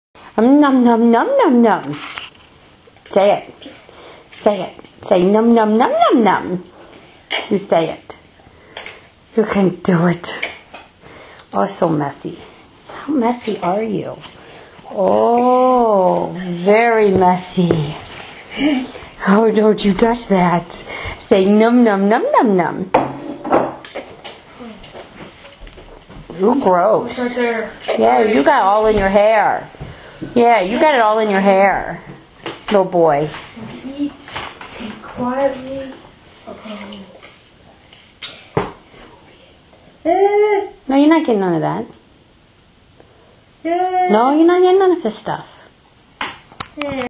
Num num num num num. Say it. Say it. Say num num num num num. You say it. You can do it. Oh, so messy. How messy are you? Oh, very messy. Oh, don't you touch that. Say num num num num num. You're gross. Yeah, you got all in your hair. Yeah, you got it all in your hair. Little boy. Eat quietly. Okay. No, you're not getting none of that. No, you're not getting none of this stuff.